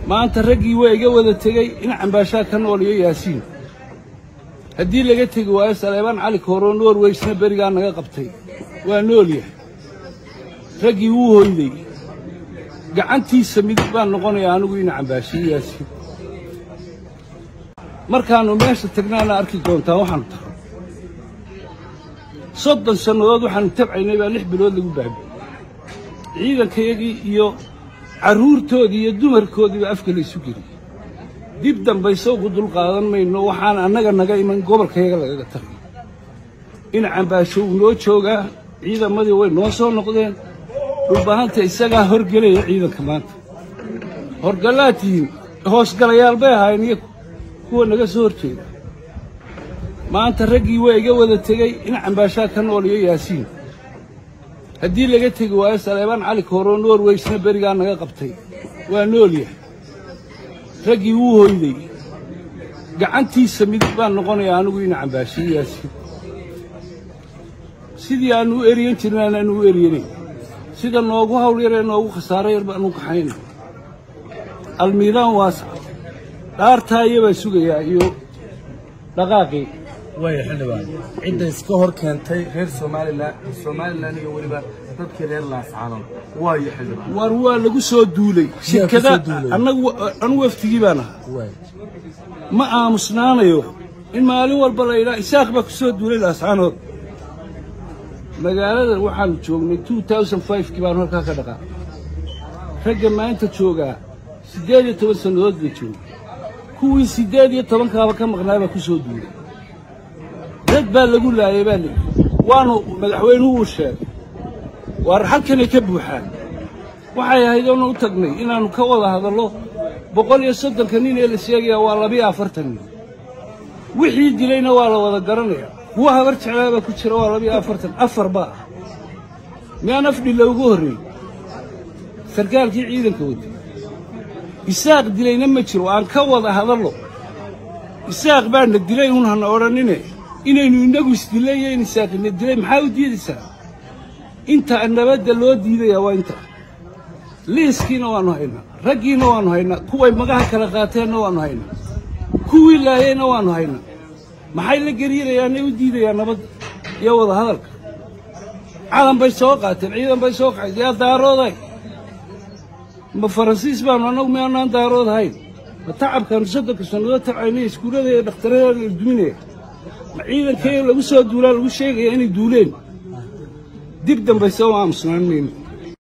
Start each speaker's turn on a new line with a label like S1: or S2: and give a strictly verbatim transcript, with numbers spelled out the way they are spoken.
S1: maanta raggii waa iga wada tegey in cambaashaa ka nool iyo yaasiin haddii laga tegi waayo Saleebaan Cali Kooro Norweysna berigaa naga qabtay waa nool yahay raggii wuu hoyday gacantiisa midig baan noqonayaa anigu in cambaashiyo yaasiin markaanu meesha tagnaana arki doontaa waxaan tahay soddon sannadood waxaan tabcaynay baa lix bilood lagu baabiyey ciidankayagii iyo carruurtoodii iyo dumarkoodiiba afka la isu geliyey dib dambayso ugu dulqaadan mayno waxaan annaga naga iman gobolkayaga lagaga tagay in cambaasho uu noo joogaa ciidamadii way noo soo noqdeen dhulbahanta isagaa horgelaya ciidanka maanta horgalaad tihiin hoosgalayaal bay ahaayeen iyagu kuwa naga soo horjeeda maanta raggii waa iga wada tegey in cambaashaa ka nool iyo yaasiin haddii laga tegi waayo Saleebaan Cali Kooro Norweysna berigaa naga qabtay waa nool yahay raggii wuu hoyday gacantiisa midig baan noqonayaa anigu in cambaashiyo yaasiin sidii aanu u eriyan jirnay aanu u eriyanay sida noogu hawl yaree noogu khasaaro yar baanu kaxaynay almiidaan waasac dhaartaa iyabaa sugayaa iyo dhaqaaqii
S2: way xildhibaan cidda iska hor keentay reer Soomaaliland Soomaaliland iyo waliba dadkii reer Laascaanood way xildhibaan
S1: war waa lagu soo duulay shirkada anagu anu waftigii baan ahaa ma aamusnaanayo in maalin walba la ilaa isaaq ba ku soo duulay Laascaanood magaalada waxaan joognay two thousand five kii baan halka ka dhaqaa ragga maanta jooga siddeed iyo toban sannadood bay joogay kuwii siddeed iyo toban kaaba ka maqnaaba ku soo duulay dad baa lagu laayay baa leeyahay waanu madaxweynuhu u sheegay war halkanay ka buuxaan waxay ahayd oo u tagnay inaanu ka wada hadallo boqol iyo soddon nin ee la sheegay waa laba iyo afartan nin wixii dilayna waa la wada garanayaa kuwa habar jeclaaba ku jira waa laba iyo afartan afar baa miyaan afdhi loogu horreeyay sarkaalkii ciidanka wada isaaq dilayna ma jiro aan ka wada hadallo isaaq baana dilay un hana odhanine inaynu inagu isdilayeen isaaqina dilay maxaa u diidaysaa inta nabadda loo diidaya waa inta liiskiina waanu haynaa raggiina waanu haynaa kuway magaha kala qaateenna waanu haynaa kuwii laayeenna waanu haynaa maxay la gariirayaan ay u diidayaan nabadda iyo wada hadalka calan bay soo qaateen ciidan bay soo qaxay yaa daarooday ma faransiis baanu annagu miyaanaan daarood ahayn ma tacabkaanu soddonka sannadood tabcaynay iskuullada iyo dhakhtarada la duminaya ma ciidankayga lagu soo duulaa lagu sheegaya inay duuleen dib dambayse oo aamusnaan mayno